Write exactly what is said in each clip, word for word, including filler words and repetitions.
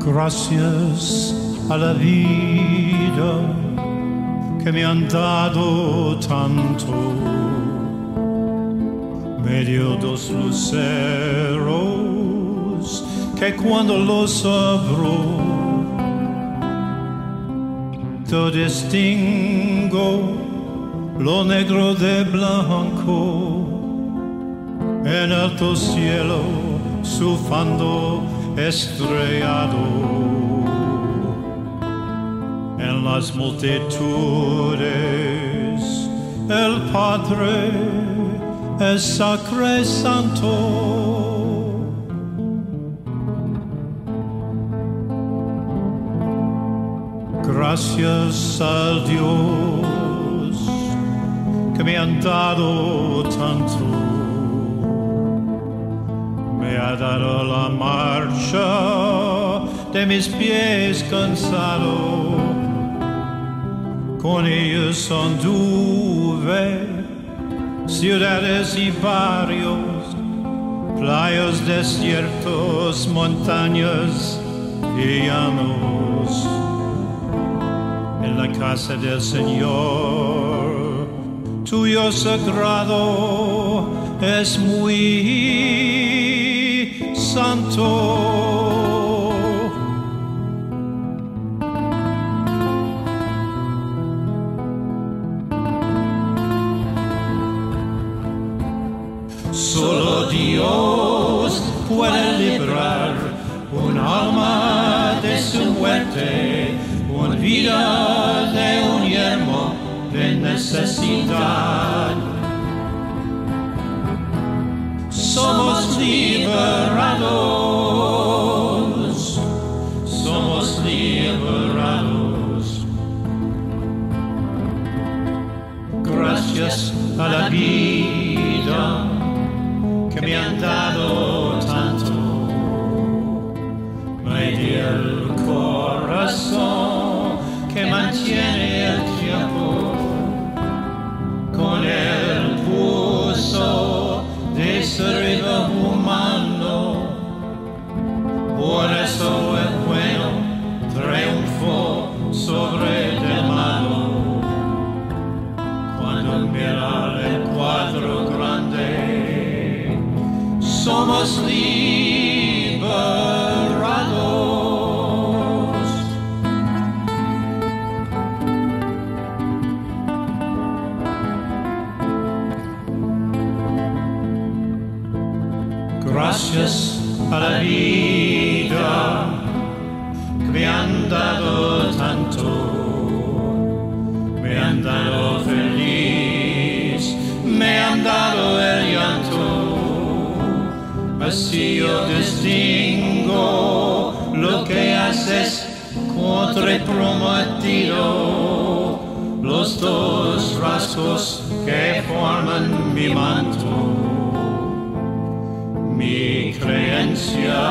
Gracias a la vida que me han dado tanto, me dio dos luceros que cuando los abro yo distingo lo negro de blanco en alto cielo su fondo estrellado. En las multitudes el Padre es sacro santo. Gracias al Dios que me han dado tanto, me ha dado la marcha de mis pies cansados. Con ellos anduve ciudades y barrios, playas, desiertos, montañas y llanos. En la casa del Señor, tuyo sagrado es muy santo. Solo Dios puede librar un alma de su muerte, una vida de un yermo de necesidad. Somos liberados, somos liberados. Gracias a la vida que me han dado tanto, me dio el corazón que mantiene el tiempo, con el pulso de ser humano. Por eso el bueno triunfó sobre el malo. Cuando mira el cuadro grande, somos liberados. Gracias a la vida que me han dado tanto, me han dado feliz, me han dado el llanto. Así yo distingo lo que haces contra el prometido, los dos rasgos que forman mi manto. Mi creencia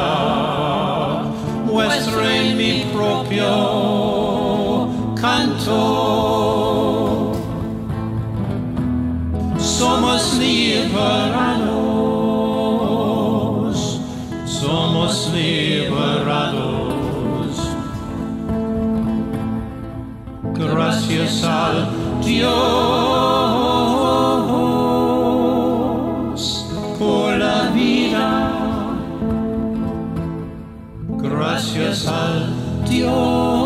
muestra en mi propio canto. Somos liberados, somos liberados. Gracias al Dios por la vida. Gracias al Dios